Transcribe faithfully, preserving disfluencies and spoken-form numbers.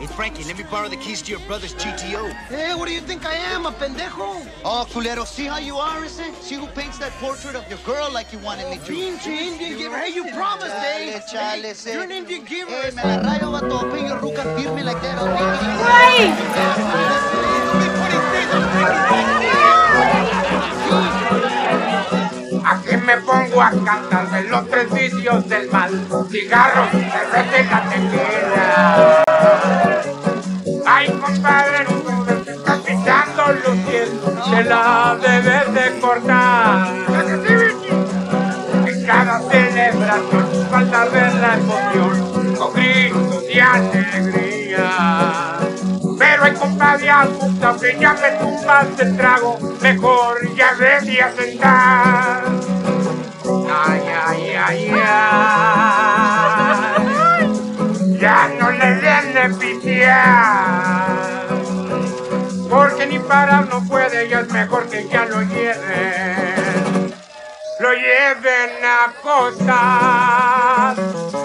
Hey, Frankie, let me borrow the keys to your brother's G T O. Hey, what do you think I am, a pendejo? Oh, culero, see how you are, is it? See who paints that portrait of your girl like you wanted me to? Pinche Indian giver. Hey, you promised, eh? Chale, Hey, chale, you're an Indian giver. Hey, me la rayo, vato. Pay your ruca firme like that. I'll make it. Güey. Aquí me pongo a cantar de los tres vicios del mal: cigarros, cerveza y la tequila. Ay, compadre, te estás pisando los pies, te la debes de cortar. En cada celebración falta ver la emoción con gritos de alegría. Pero ay, compadre, puta, que ya me tumbas el trago, mejor ya vete a sentar. Ay, ay, ay, ay, ya no le den de pitear, porque ni parar no puede, ya es mejor que ya lo lleven, lo lleven a cosas.